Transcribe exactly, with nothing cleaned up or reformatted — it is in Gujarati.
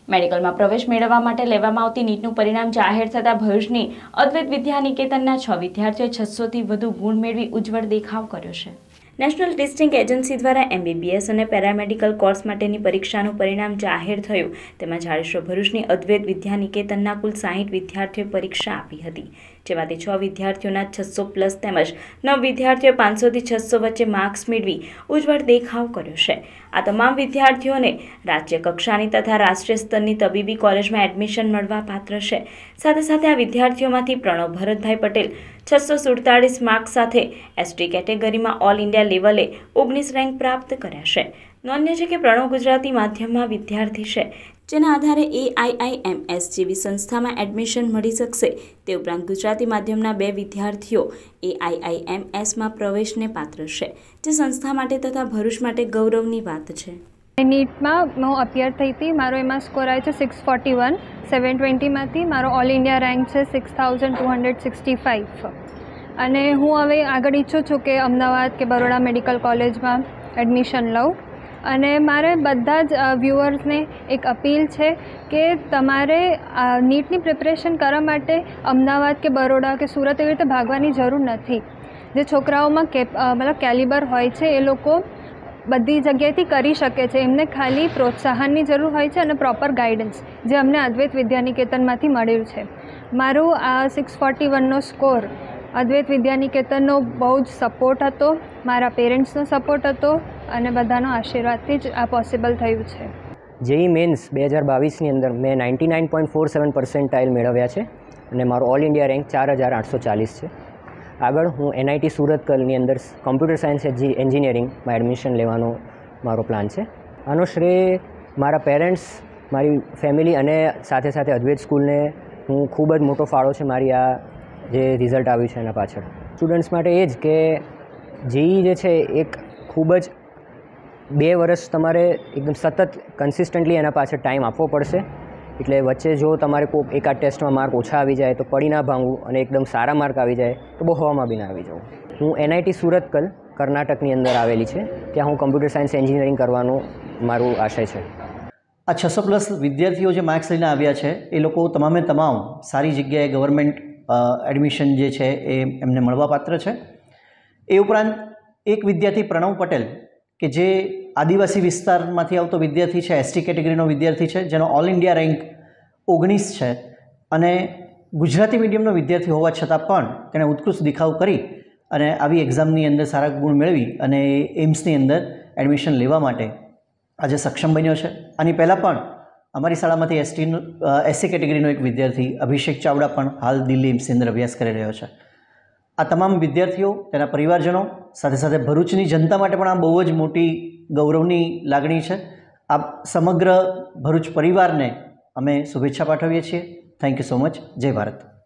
મેડિકલમાં પ્રવેશ મેળવવા માટે લેવામાં આવતી નીટનું પરિણામ જાહેર થતાં ભરૂચની અદ્વૈત વિદ્યાનિકેતનના છ વિદ્યાર્થીઓએ છસોથી વધુ ગુણ મેળવી ઉજ્જવળ દેખાવ કર્યો છે। નેશનલ ટેસ્ટિંગ એજન્સી દ્વારા એમબીબીએસ અને પેરામેડિકલ કોર્સ માટેની પરીક્ષાનું પરિણામ જાહેર થયું। તેમાં જાડેશ્વર ભરૂચની અદ્વૈત વિદ્યાનિકેતનના કુલ સાહીઠ વિદ્યાર્થીઓએ પરીક્ષા આપી હતી, જેમાંથી છ વિદ્યાર્થીઓના છસો પ્લસ તેમજ નવ વિદ્યાર્થીઓએ પાંચસોથી છસો વચ્ચે માર્ક્સ મેળવી ઉજ્જવળ દેખાવ કર્યો છે। આ તમામ વિદ્યાર્થીઓને રાજ્ય કક્ષાની તથા રાષ્ટ્રીય સ્તરની તબીબી કોલેજમાં એડમિશન મળવા પાત્ર છે। સાથે સાથે આ વિદ્યાર્થીઓમાંથી પ્રણવ ભરતભાઈ પટેલ છસો સુડતાલીસ માર્ક્સ સાથે એસટી કેટેગરીમાં ઓલ ઇન્ડિયા લેવલે ઓગણીસ રેન્ક પ્રાપ્ત કર્યા છે। નોંધનીય છે કે પ્રણવ ગુજરાતી માધ્યમમાં વિદ્યાર્થી છે, જેના આધારે એઆઈઆઈએમએસ જેવી સંસ્થામાં એડમિશન મળી શકશે। તે ઉપરાંત ગુજરાતી માધ્યમના બે વિદ્યાર્થીઓ એઆઈઆઈએમએસમાં પ્રવેશને પાત્ર છે, જે સંસ્થા માટે તથા ભરૂચ માટે ગૌરવની વાત છે। નીટમાં હું અપિયર થઈ હતી, મારો એમાં સ્કોર આવે છે સિક્સ ફોર્ટી વન સેવન ટ્વેન્ટીમાંથી મારો ઓલ ઇન્ડિયા રેન્ક છે six thousand two hundred sixty five અને હું હવે આગળ ઈચ્છું છું કે અમદાવાદ કે બરોડા મેડિકલ કોલેજમાં એડમિશન લઉં। અને મારે બધા જ વ્યુઅર્સને એક અપીલ છે કે તમારે નીટની પ્રિપરેશન કરવા માટે અમદાવાદ કે બરોડા કે સુરત એવી રીતે ભાગવાની જરૂર નથી। જે છોકરાઓમાં કે મતલબ કેલિબર હોય છે એ લોકો બધી જગ્યાએથી કરી શકે છે, એમને ખાલી પ્રોત્સાહનની જરૂર હોય છે અને પ્રોપર ગાઈડન્સ, જે અમને અદ્વૈત વિદ્યાનિકેતનમાંથી મળ્યું છે। મારું આ સિક્સ ફોર્ટી વનનો સ્કોર અદ્વૈત વિદ્યાનિકેતનનો બહુ જ સપોર્ટ હતો, મારા પેરેન્ટ્સનો સપોર્ટ હતો અને બધાનો આશીર્વાદથી જ આ પોસિબલ થયું છે। જેઈ મેન્સ બે હજાર બાવીસની અંદર મેં ninety nine point four seven percentile મેળવ્યા છે અને મારો ઓલ ઇન્ડિયા રેન્ક ચાર હજાર આઠસો ચાલીસ છે। આગળ હું એનઆઈટી સુરતકલની અંદર કોમ્પ્યુટર સાયન્સ એન્જિનિયરિંગમાં એડમિશન લેવાનો મારો પ્લાન છે। આનો શ્રેય મારા પેરેન્ટ્સ, મારી ફેમિલી અને સાથે સાથે અદ્વૈત સ્કૂલને હું ખૂબ જ મોટો ફાળો છે મારી આ જે રિઝલ્ટ આવ્યું છે એના પાછળ। સ્ટુડન્ટ્સ માટે એ જ કે જેઈ જે છે એક ખૂબ જ બે વર્ષ તમારે એકદમ સતત કન્સિસ્ટન્ટલી એના પાછળ ટાઈમ આપવો પડશે। એટલે વચ્ચે જો તમારે કોઈ એકાદ ટેસ્ટમાં માર્ક ઓછા આવી જાય તો પડી ના ભાંગવું અને એકદમ સારા માર્ક આવી જાય તો બહુ હવામાં બી ના આવી જવું। હું એનઆઈટી સુરતકલ કર્ણાટકની અંદર આવેલી છે, ત્યાં હું કમ્પ્યુટર સાયન્સ એન્જિનિયરિંગ કરવાનું મારું આશય છે। આ છસો પ્લસ વિદ્યાર્થીઓ જે માર્ક્સ લઈને આવ્યા છે એ લોકો તમામે તમામ સારી જગ્યાએ ગવર્મેન્ટ એડમિશન જે છે એ એમને મળવાપાત્ર છે। એ ઉપરાંત એક વિદ્યાર્થી પ્રણવ પટેલ કે જે આદિવાસી વિસ્તારમાંથી આવતો વિદ્યાર્થી છે, એસટી કેટેગરીનો વિદ્યાર્થી છે, જેનો ઓલ ઇન્ડિયા રેન્ક ઓગણીસ છે અને ગુજરાતી મીડિયમનો વિદ્યાર્થી હોવા છતાં પણ તેણે ઉત્કૃષ્ટ દેખાવ કરી અને આવી એક્ઝામની અંદર સારા ગુણ મેળવી અને એમ્સની અંદર એડમિશન લેવા માટે આજે સક્ષમ બન્યો છે। આની પહેલાં પણ અમારી શાળામાંથી એસટીનું એસસી કેટેગરીનો એક વિદ્યાર્થી અભિષેક ચાવડા પણ હાલ દિલ્હી એમ્સની અંદર અભ્યાસ કરી રહ્યો છે। આ તમામ વિદ્યાર્થીઓ, તેના પરિવારજનો, સાથે સાથે ભરૂચની જનતા માટે પણ આ બહુ જ મોટી ગૌરવની લાગણી છે। આ સમગ્ર ભરૂચ પરિવારને અમે શુભેચ્છા પાઠવીએ છીએ। Thank you so much. જય ભારત।